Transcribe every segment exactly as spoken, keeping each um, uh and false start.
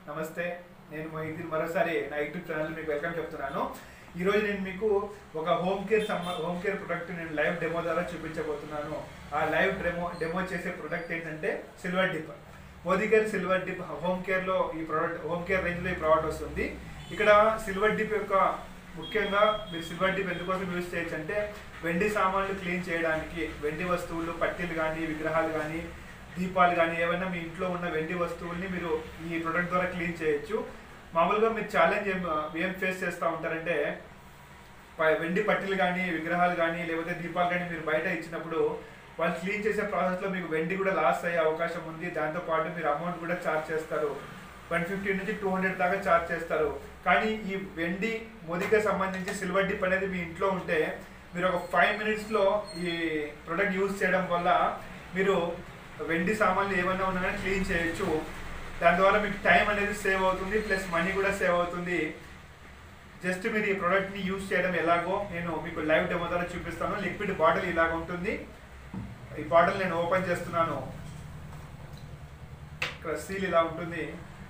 నమస్తే, నేను మొహిద్దీన్ మరోసారి నా యూట్యూబ్ ఛానల్ మీకు వెల్కమ్ చెప్తున్నాను. ఈరోజు నేను మీకు ఒక హోమ్ కేర్ సంబ హోమ్ కేర్ ప్రొడక్ట్ నేను లైవ్ డెమో ద్వారా చూపించబోతున్నాను. ఆ లైవ్ డెమో డెమో చేసే ప్రొడక్ట్ ఏంటంటే silver dip. Modicare silver dip home కేర్లో ఈ ప్రోడక్ట్ హోమ్ కేర్ రేంజ్లో ఈ ప్రోడక్ట్ వస్తుంది. ఇక్కడ సిల్వర్ డిప్ యొక్క ముఖ్యంగా మీరు సిల్వర్ డిప్ ఎందుకోసం యూజ్ చేయొచ్చు అంటే వెండి సామాన్లు క్లీన్ చేయడానికి, వెండి వస్తువులు పట్టీలు కానీ విగ్రహాలు కానీ దీపాలు కానీ ఏమైనా మీ ఇంట్లో ఉన్న వెండి వస్తువుల్ని మీరు ఈ ప్రొడక్ట్ ద్వారా క్లీన్ చేయొచ్చు. మామూలుగా మీరు ఛాలెంజ్ ఏం ఏం ఫేస్ చేస్తూ ఉంటారంటే వెండి పట్టీలు కానీ విగ్రహాలు కానీ లేకపోతే దీపాలు కానీ మీరు బయట ఇచ్చినప్పుడు వాళ్ళు క్లీన్ చేసే ప్రాసెస్లో మీకు వెండి కూడా లాస్ అయ్యే అవకాశం ఉంది. దాంతోపాటు మీరు అమౌంట్ కూడా ఛార్జ్ చేస్తారు, వన్ ఫిఫ్టీ నుంచి టూ హండ్రెడ్ దాకా ఛార్జ్ చేస్తారు. కానీ ఈ వెండి మోదీకి సంబంధించి సిల్వర్ డిప్ అనేది మీ ఇంట్లో ఉంటే మీరు ఒక ఫైవ్ మినిట్స్లో ఈ ప్రొడక్ట్ యూజ్ చేయడం వల్ల మీరు వెండి సామాన్లు ఏమైనా ఉన్నా కానీ క్లీన్ చేయొచ్చు. దాని ద్వారా మీకు టైం అనేది సేవ్ అవుతుంది, ప్లస్ మనీ కూడా సేవ్ అవుతుంది. జస్ట్ మీరు ఈ ప్రోడక్ట్ని యూజ్ చేయడం ఎలాగో నేను మీకు లైవ్ డెమో ద్వారా చూపిస్తాను. లిక్విడ్ బాటిల్ ఇలాగ ఉంటుంది. ఈ బాటిల్ నేను ఓపెన్ చేస్తున్నాను. ఇక్కడ సీల్ ఇలా ఉంటుంది.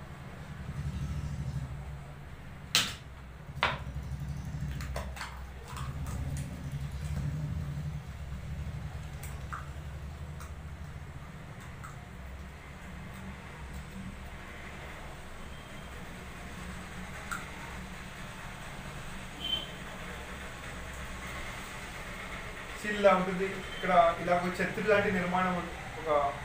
సీల్ ఇలా ఉంటుంది. ఇక్కడ ఇలా ఒక ఛత్రి లాంటి నిర్మాణం, ఒక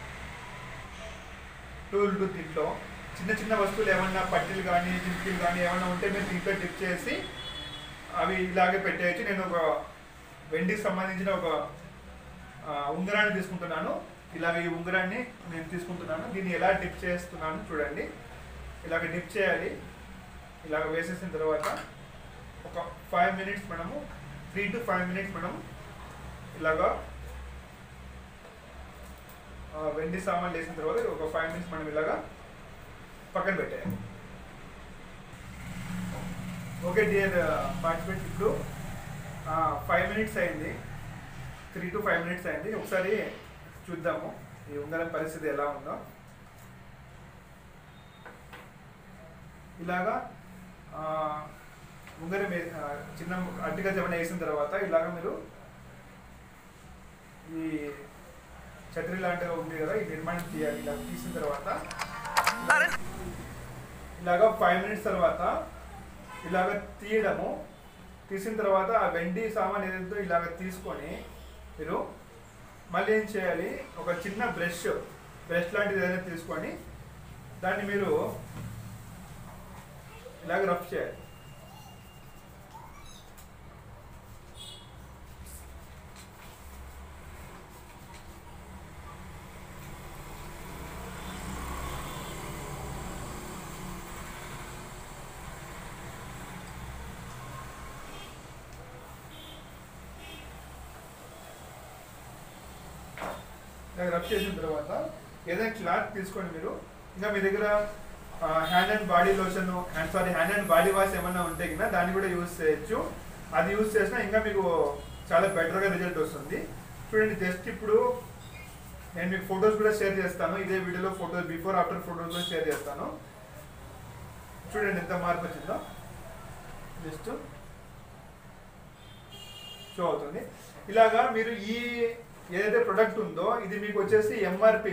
టూల్ ఉంటుంది. దీంట్లో చిన్న చిన్న వస్తువులు ఏమన్నా పట్టీలు కానీ జింకీలు కానీ ఏమన్నా ఉంటే మీరు దీంట్లో డిప్ చేసి అవి ఇలాగే పెట్టేయచ్చు. నేను ఒక వెండికి సంబంధించిన ఒక ఉంగరాన్ని తీసుకుంటున్నాను. ఇలాగ ఈ ఉంగరాన్ని నేను తీసుకుంటున్నాను. దీన్ని ఎలా డిప్ చేస్తున్నాను చూడండి. ఇలాగ డిప్ చేయాలి. ఇలాగ వేసేసిన తర్వాత ఒక ఫైవ్ మినిట్స్ మనము త్రీ టు ఫైవ్ మినిట్స్ మనం ఇలాగా వెండి సామాన్లు వేసిన తర్వాత ఒక ఫైవ్ మినిట్స్ మనం ఇలాగా పక్కన పెట్టేయాలి. ఓకే డియర్ పార్టిసిపెంట్స్, ఇప్పుడు ఫైవ్ మినిట్స్ అయింది, త్రీ టు ఫైవ్ మినిట్స్ అయింది. ఒకసారి చూద్దాము ఈ ఉంగరం పరిస్థితి ఎలా ఉందో. ఇలాగా ఉంగరం చిన్న అడ్డుగా ఏమైనా వేసిన తర్వాత ఇలాగ మీరు ఈ ఛత్రి లాంటిగా ఉంది కదా, ఈ నిర్మాణం తీయాలి. ఇలా తీసిన తర్వాత ఇలాగ ఫైవ్ మినిట్స్ తర్వాత ఇలాగ తీయడము. తీసిన తర్వాత ఆ వెండి సామాన్ ఏదైతే ఇలాగ తీసుకొని మీరు మళ్ళీ ఏం చేయాలి, ఒక చిన్న బ్రష్ బ్రష్ లాంటిది ఏదైనా తీసుకొని దాన్ని మీరు ఇలాగ రఫ్ చేయాలి. రబ్ చేసిన తర్వాత ఏదైనా క్లాత్ తీసుకొని మీరు ఇంకా మీ దగ్గర hand and body lotion and sorry hand and body wash ఏమైనా ఉంటే కదా దాన్ని కూడా యూజ్ చేయొచ్చు. అది యూజ్ చేసినా ఇంకా మీకు చాలా బెటర్గా రిజల్ట్ వస్తుంది. చూడండి, జస్ట్ ఇప్పుడు నేను మీకు ఫొటోస్ కూడా షేర్ చేస్తాను. ఇదే వీడియోలో ఫోటోస్ బిఫోర్ ఆఫ్టర్ ఫొటోస్ కూడా షేర్ చేస్తాను. చూడండి ఎంత మార్పు వచ్చిందో, జస్ట్ షో అవుతుంది. ఇలాగా మీరు ఈ ఏదైతే ప్రొడక్ట్ ఉందో ఇది మీకు వచ్చేసి MRP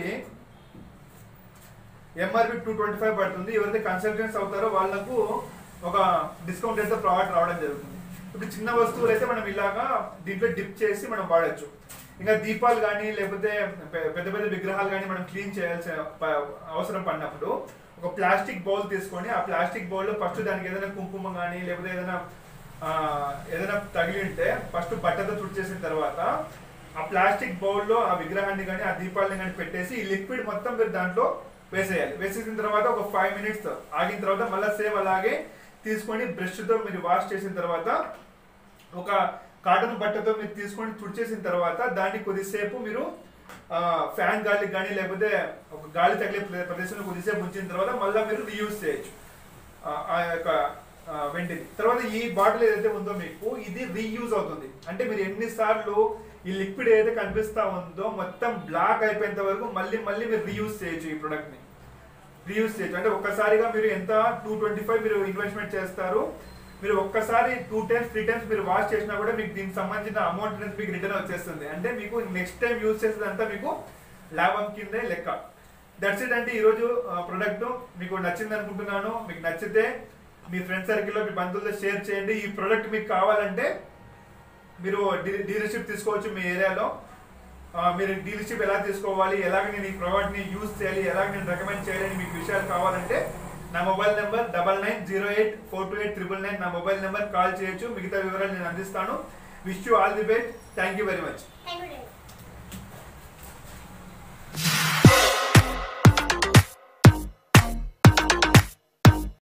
MRP two twenty five పడుతుంది. ఎవరైతే కన్సల్టెంట్స్ అవుతారో వాళ్ళకు ఒక డిస్కౌంట్ అయితే ప్రోడక్ట్ రావడం జరుగుతుంది. ఇప్పుడు చిన్న వస్తువులు అయితే మనం ఇలాగా దీంట్లో డిప్ చేసి మనం వాడచ్చు. ఇంకా దీపాలు కానీ లేకపోతే పెద్ద పెద్ద విగ్రహాలు కానీ మనం క్లీన్ చేయాల్సిన అవసరం పడినప్పుడు ఒక ప్లాస్టిక్ బౌల్ తీసుకొని ఆ ప్లాస్టిక్ బౌల్లో ఫస్ట్ దానికి ఏదైనా కుంకుమ కానీ లేకపోతే ఏదైనా ఏదైనా తగిలి ఉంటే ఫస్ట్ బట్టతో తుడిచేసిన తర్వాత ఆ ప్లాస్టిక్ బౌల్లో ఆ విగ్రహాన్ని కానీ ఆ దీపాలని కానీ పెట్టేసి ఈ లిక్విడ్ మొత్తం మీరు దాంట్లో వేసేయాలి. వేసేసిన తర్వాత ఒక ఫైవ్ మినిట్స్ ఆగిన తర్వాత మళ్ళీ సేమ్ అలాగే తీసుకొని బ్రష్తో మీరు వాష్ చేసిన తర్వాత ఒక కాటన్ బట్టతో మీరు తీసుకొని తుడిచేసిన తర్వాత దాన్ని కొద్దిసేపు మీరు ఫ్యాన్ గాలికి కానీ లేకపోతే ఒక గాలి తగిలే ప్రదేశంలో కొద్దిసేపు ఉంచిన తర్వాత మళ్ళీ మీరు రీయూజ్ చేయొచ్చు ఆ యొక్క వెండిని. తర్వాత ఈ బాటిల్ ఏదైతే ఉందో మీకు ఇది రీయూజ్ అవుతుంది. అంటే మీరు ఎన్నిసార్లు ఈ లిక్విడ్ ఏదైతే కనిపిస్తా ఉందో మొత్తం బ్లాక్ అయిపోయేంత వరకు మళ్ళీ మళ్ళీ మీరు రీయూజ్ చేయొచ్చు ఈ ప్రొడక్ట్ని. రీయూస్ చేయొచ్చు. అంటే ఒక్కసారిగా మీరు ఎంత టూ ట్వంటీ ఫైవ్ మీరు ఇన్వెస్ట్మెంట్ చేస్తారు, మీరు ఒక్కసారి టూ టైమ్స్ త్రీ టైమ్స్ మీరు వాష్ చేసినా కూడా మీకు దీనికి సంబంధించిన అమౌంట్ అనేది మీకు రిటర్న్ వచ్చేస్తుంది. అంటే మీకు నెక్స్ట్ టైం యూజ్ చేసేదంతా మీకు లాభం కిందే లెక్క. That's it. అంటే ఈరోజు ప్రొడక్ట్ మీకు నచ్చింది అనుకుంటున్నాను. మీకు నచ్చితే మీ ఫ్రెండ్ సర్కిల్లో మీ బంధువులతో షేర్ చేయండి. ఈ ప్రోడక్ట్ మీకు కావాలంటే మీరు డీలర్షిప్ తీసుకోవచ్చు మీ ఏరియాలో. మీరు డీలర్షిప్ ఎలా తీసుకోవాలి, ఎలాగ నేను ఈ ప్రోడక్ట్ని యూజ్ చేయాలి, ఎలాగ నేను రికమెండ్ చేయాలని మీకు విషయాలు కావాలంటే నా mobile number double nine zero eight four two eight triple nine నా మొబైల్ నెంబర్ కాల్ చేయొచ్చు. మిగతా వివరాలు నేను అందిస్తాను. Wish you all the best. Thank you very much.